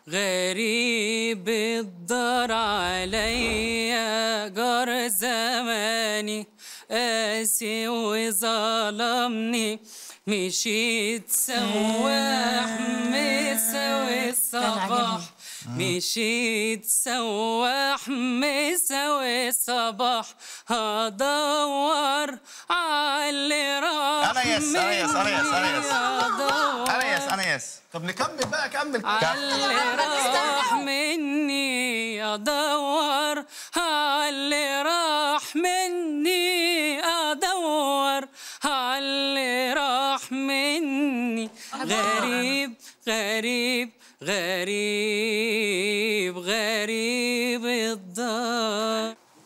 غريب الدار عليا جار زماني قاسي وظلمني مشيت سواح مساوي الصباح مشيت سواح مساوي الصباح هدور عاللي راح أنيس طب نكمل بقى كمل عاللي راح مني ادور عاللي راح مني ادور عاللي راح مني غريب غريب غريب